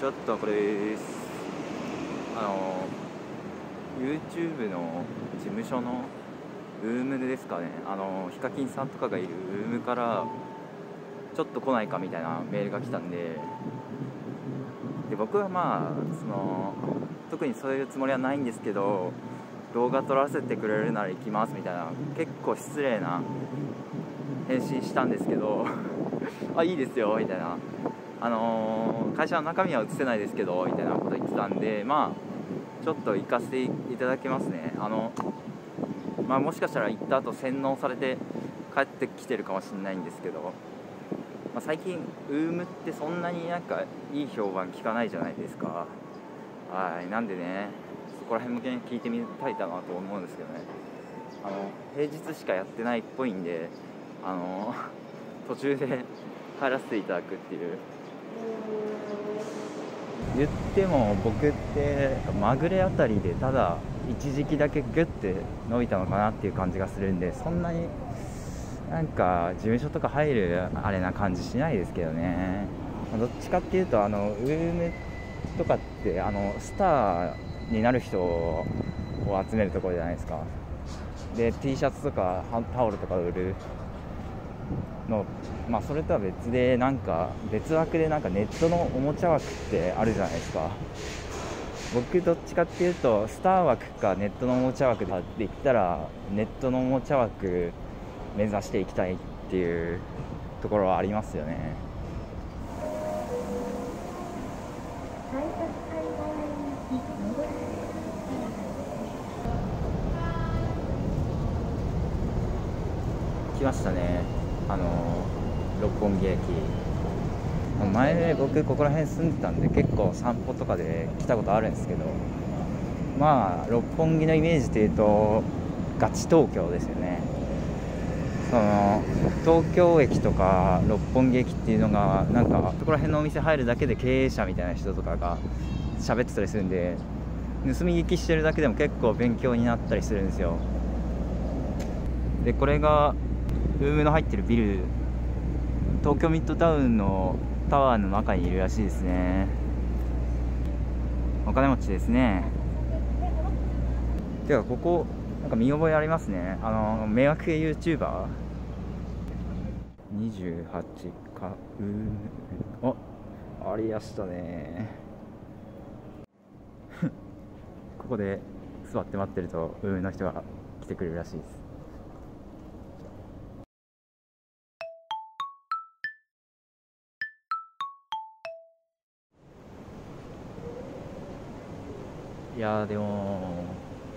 ちょっとこれYouTube の事務所のウームですかね、ヒカキンさんとかがいるウームからちょっと来ないかみたいなメールが来たんで、僕は特にそういうつもりはないんですけど、動画撮らせてくれるなら行きますみたいな結構失礼な返信したんですけどあ、いいですよみたいな、会社の中身は映せないですけどみたいなこと言ってたんで、ちょっと行かせていただきますね。もしかしたら行った後洗脳されて帰ってきてるかもしれないんですけど、最近ウームってそんなにいい評判聞かないじゃないですか。なんでね、そこら辺も聞いてみたいかなと思うんですけどね。平日しかやってないっぽいんで、途中で帰らせていただくっていう。言っても僕ってまぐれあたりでただ一時期だけグッて伸びたのかなっていう感じがするんで、そんなに事務所とか入るあれな感じしないですけどね。どっちかっていうとウームとかってスターになる人を集めるところじゃないですか。で T シャツとかタオルとか売るの、それとは別で別枠でネットのおもちゃ枠ってあるじゃないですか。僕どっちかっていうとスター枠かネットのおもちゃ枠でって言ったらネットのおもちゃ枠目指していきたいっていうところはありますよね。来ましたね、六本木駅。前僕ここら辺住んでたんで結構散歩とかで来たことあるんですけど、六本木のイメージでいうとガチ東京ですよね。東京駅とか六本木駅っていうのがそこら辺のお店入るだけで経営者みたいな人とかが喋ってたりするんで、盗み聞きしてるだけでも結構勉強になったりするんですよ。でこれがウームの入ってるビル、東京ミッドタウンのタワーの中にいるらしいですね。お金持ちですね。てかここ見覚えありますね。迷惑系 YouTuber 28かありやしたねここで座って待ってるとウームの人が来てくれるらしいです。いやでも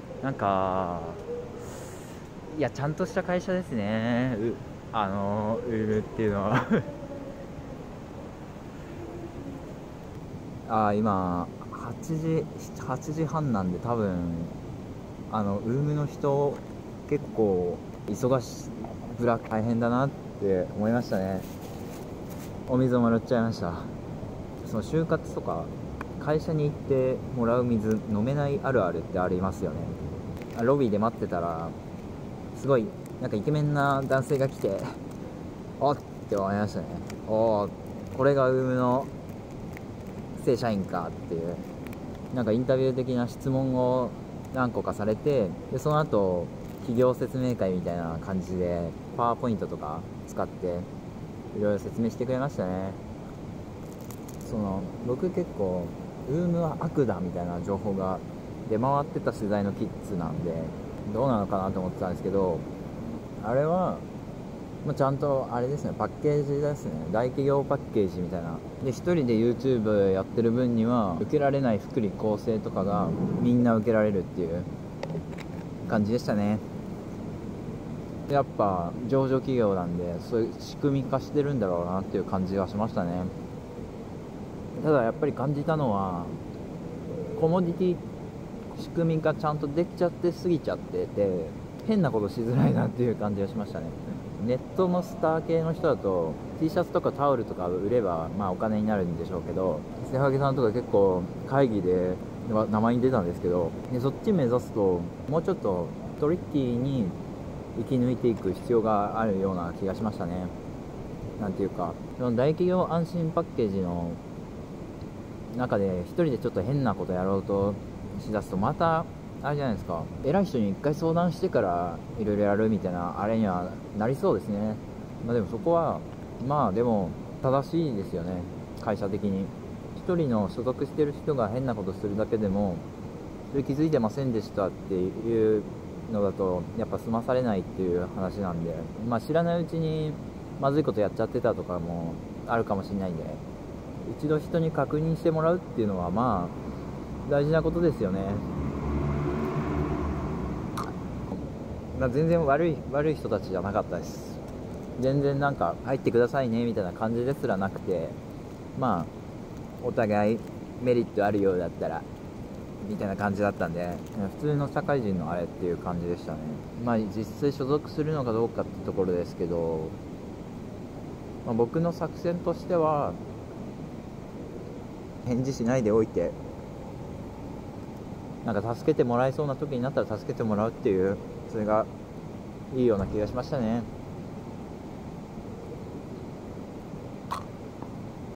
ちゃんとした会社ですね、ウームっていうのは今8時半なんで、多分ウームの人結構忙しぶら大変だなって思いましたね。お水もらっちゃいました。その就活とか会社に行ってもらう水飲めないあるあるってありますよね。ロビーで待ってたらすごいイケメンな男性が来てあって思いましたね。これがウームの正社員かっていう、インタビュー的な質問を何個かされて、でその後企業説明会みたいな感じでパワーポイントとか使っていろいろ説明してくれましたね。僕結構ウームは悪だみたいな情報が出回ってた世代のキッズなんでどうなのかなと思ってたんですけど、あれはちゃんとあれですね、パッケージですね。大企業パッケージみたいなで、一人で YouTube やってる分には受けられない福利厚生とかがみんな受けられるっていう感じでしたね。やっぱ上場企業なんでそういう仕組み化してるんだろうなっていう感じがしましたね。ただやっぱり感じたのはコモディティ仕組みがちゃんとできちゃって過ぎちゃってて変なことしづらいなっていう感じがしましたね。ネットのスター系の人だと T シャツとかタオルとか売ればお金になるんでしょうけど、瀬萩さんとか結構会議で名前に出たんですけど、そっち目指すともうちょっとトリッキーに生き抜いていく必要があるような気がしましたね。なんていうかその大企業安心パッケージの中で一人でちょっと変なことやろうとしだすと、またあれじゃないですか、偉い人に一回相談してからいろいろやるみたいなあれにはなりそうですね。でもそこはでも正しいですよね。会社的に一人の所属してる人が変なことするだけでも、それ気づいてませんでしたっていうのだとやっぱ済まされないっていう話なんで、知らないうちにまずいことやっちゃってたとかもあるかもしれないんで、一度人に確認してもらうっていうのは大事なことですよね。全然悪い人たちじゃなかったです。全然なんか入ってくださいねみたいな感じですらなくて、お互いメリットあるようだったらみたいな感じだったんで、普通の社会人のあれっていう感じでしたね。実際所属するのかどうかってところですけど、僕の作戦としては返事しないでおいて、なんか助けてもらえそうな時になったら助けてもらうっていう、それがいいような気がしましたね。